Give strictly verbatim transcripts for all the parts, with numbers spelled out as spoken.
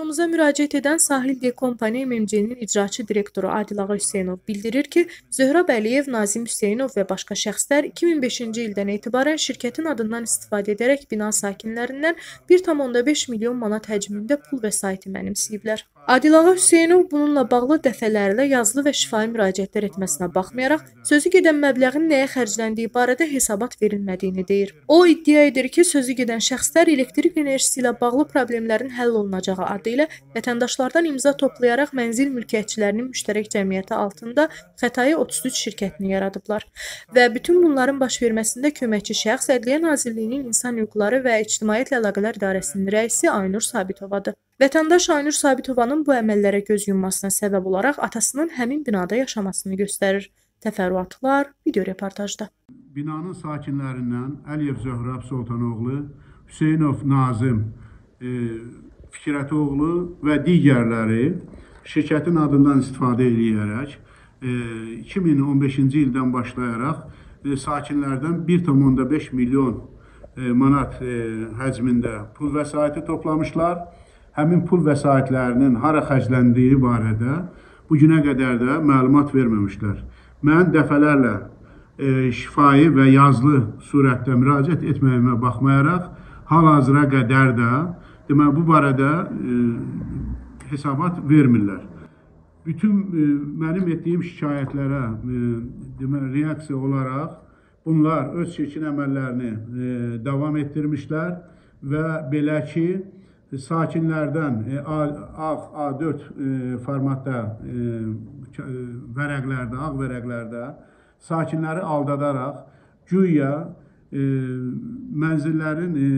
Kanalımıza müraciət edən Sahil D Company M M C-nin icraçı direktoru Adilağa Hüseynov bildirir ki, Zöhrəb Əliyev, Nazim Hüseynov və başqa şəxslər iki min beşinci ildən etibarən şirkətin adından istifadə edərək bina sakinlərindən bir tam onda beş milyon manat həcmində pul vəsaiti mənimsəyiblər. Adilağa Hüseynov bununla bağlı dəfələrlə yazılı və şifahi müraciətlər etməsinə baxmayaraq, sözü gedən məbləğin nəyə xərcləndiyi barədə hesabat verilmədiyini deyir. O iddia edir ki, sözü gedən şəxslər elektrik enerjisi ilə bağlı problemlərin həll olunacağı adı ilə vətəndaşlardan imza toplayaraq mənzil mülkiyyətçilərinin müştərək cəmiyyəti altında Xətai otuz üç şirkətini yaradıblar və bütün bunların baş verməsində köməkçi şəxs Ədliyyə Nazirliyinin İnsan Hüquqları və İctimaiyyətlə Əlaqələr İdarəsinin rəisi Aynur Sabitovadır. Vətəndaş Aynur Sabitovanın bu əməllərə göz yummasına səbəb olaraq atasının həmin binada yaşamasını göstərir. Təfərrüatlar video reportajda. Binanın sakinlərindən Əliyev Zöhrəb Sultanoğlu, Hüseynov Nazim e, Fikrətoğlu və digərləri şirkətin adından istifadə edərək e, iki min on beşinci ildən başlayaraq e, sakinlərdən bir tam onda beş milyon e, manat e, həcmində pul vəsaiti toplamışlar. Həmin pul vəsaitlərinin hara xərcləndiyi barədə bu günə qədər də məlumat verməmişlər. Mən dəfələrlə e, şifahi və yazılı surətdə müraciət etməyimə baxmayaraq, hal-hazıra qədər də demək, bu barədə e, hesabat vermirlər. Bütün e, mənim etdiyim şikayətlərə e, demək, reaksiya olaraq bunlar öz çirkin əməllərini e, davam etdirmişlər və belə ki, sakinlərdən e, ağ A dörd e, formatda e, vərəqlərdə, ağ vərəqlərdə sakinləri aldadaraq güya e, mənzillərin e,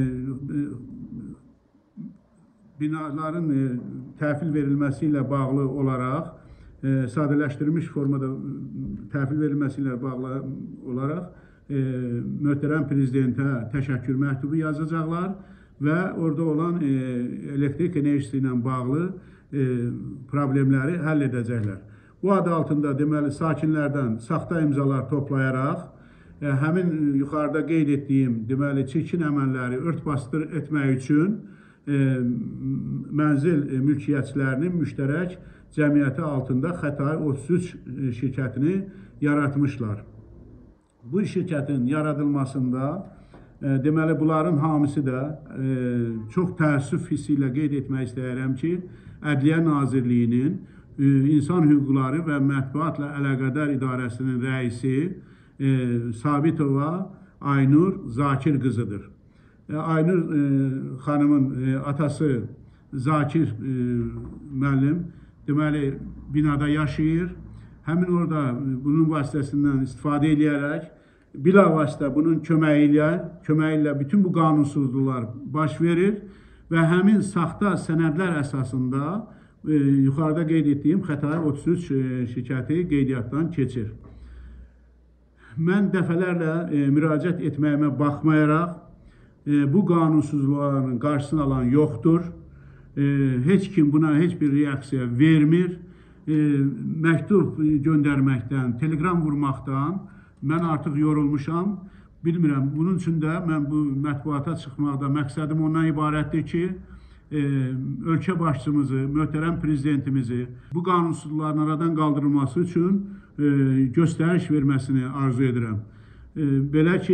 binaların e, təhvil verilməsi ilə bağlı olaraq e, sadələşdirilmiş formada təhvil verilməsi ilə bağlı olaraq e, möhtərəm prezidentə təşəkkür məktubu yazacaqlar və orada olan e, elektrik enerjisi ilə bağlı e, problemləri həll edəcəklər. Bu adı altında deməli sakinlərdən saxta imzalar toplayaraq e, həmin yuxarıda qeyd etdiyim deməli çirkin əməlləri ört-basdır etmək üçün e, mənzil e, mülkiyyətçilərinin müştərək cəmiyyəti altında Xətai otuz üç şirkətini yaratmışlar. Bu şirkətin yaradılmasında deməli, bunların hamısı da e, çox təəssüf hissi ilə qeyd etmək istəyirəm ki, Ədliyyə Nazirliyinin e, İnsan Hüquqları və Mətbuatla Əlaqədar İdarəsinin rəisi e, Sabitova Aynur Zakir qızıdır. E, Aynur e, xanımın e, atası Zakir e, müəllim deməli, binada yaşayır. Həmin orada bunun vasitəsindən istifadə edərək bilavasitə bunun köməyi ilə, köməyi ilə bütün bu qanunsuzluqlar baş verir və həmin saxta sənədlər əsasında e, yuxarıda qeyd etdiyim Xətai otuz üç e, şirkəti qeydiyyatdan keçir. Mən dəfələrlə e, müraciət etməyimə baxmayaraq e, bu qanunsuzluqların qarşısını alan yoxdur. E, heç kim buna heç bir reaksiya vermir. E, məktub göndərməkdən, telegram vurmaqdan mən artıq yorulmuşam, bilmirəm. Bunun üçün də mən bu mətbuata çıxmaqda məqsədim ondan ibarətdir ki, e, ölkə başçımızı, möhtərəm prezidentimizi bu qanunsuzluqların aradan qaldırılması üçün e, göstəriş verməsini arzu edirəm. E, belə ki,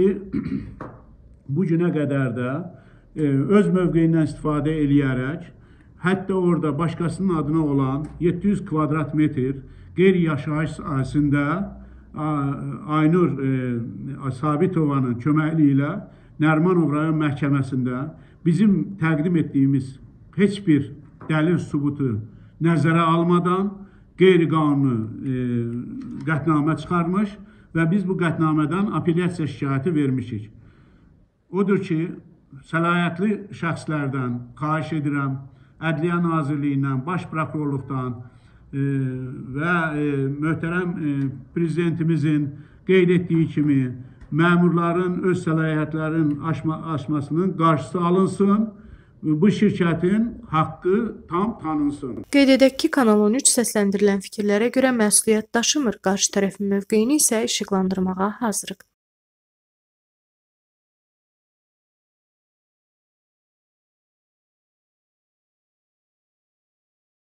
bu günə qədər də e, öz mövqeyindən istifadə eləyərək, hətta orada başqasının adına olan yeddi yüz kvadrat metr qeyri-yaşayış sahəsində Aynur e, Sabitovanın köməkliyi ilə Nərimanov rayon məhkəməsində bizim təqdim etdiyimiz heç bir dəlil sübutu nəzərə almadan qeyri-qanuni e, qətnamə çıxarmış və biz bu qətnamədən apellyasiya şikayəti vermişik. Odur ki, səlahiyyətli şəxslərdən xahiş edirəm, Ədliyyə Nazirliyindən, Baş Prokurorluqdan e, və e, möhtərəm e, prezidentimizin qeyd etdiyi kimi məmurların öz səlahiyyətlərin aşma, aşmasının qarşısı alınsın, bu şirkətin haqqı tam tanınsın. Qeyd edək ki, Kanal on üç səsləndirilən fikirlərə görə məsuliyyət daşımır, qarşı tərəfin mövqeyini isə işıqlandırmağa hazırıq.